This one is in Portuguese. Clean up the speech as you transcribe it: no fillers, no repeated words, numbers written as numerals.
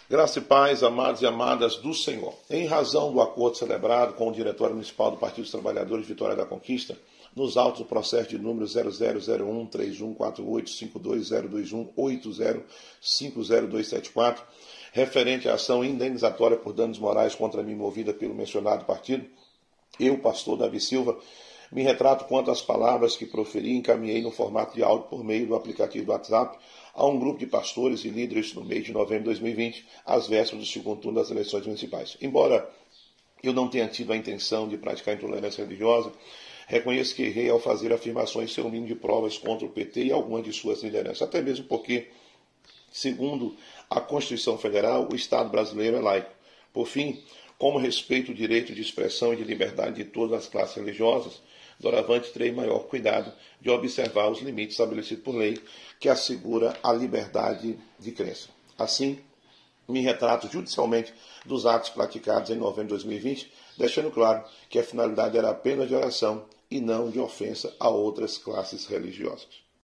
Graça e paz, amados e amadas do Senhor. Em razão do acordo celebrado com o Diretório Municipal do Partido dos Trabalhadores de Vitória da Conquista, nos autos do processo de número 0001-3148-52021-8050-274, referente à ação indenizatória por danos morais contra mim movida pelo mencionado partido, eu, pastor Davi Silva, me retrato quanto às palavras que proferi e encaminhei no formato de áudio por meio do aplicativo do WhatsApp a um grupo de pastores e líderes no mês de novembro de 2020, às vésperas do segundo turno das eleições municipais. Embora eu não tenha tido a intenção de praticar intolerância religiosa, reconheço que errei ao fazer afirmações sem o mínimo de provas contra o PT e algumas de suas lideranças, até mesmo porque, segundo a Constituição Federal, o Estado brasileiro é laico. Por fim, como respeito o direito de expressão e de liberdade de todas as classes religiosas, doravante terei maior cuidado de observar os limites estabelecidos por lei que assegura a liberdade de crença. Assim, me retrato judicialmente dos atos praticados em novembro de 2020, deixando claro que a finalidade era apenas de oração e não de ofensa a outras classes religiosas.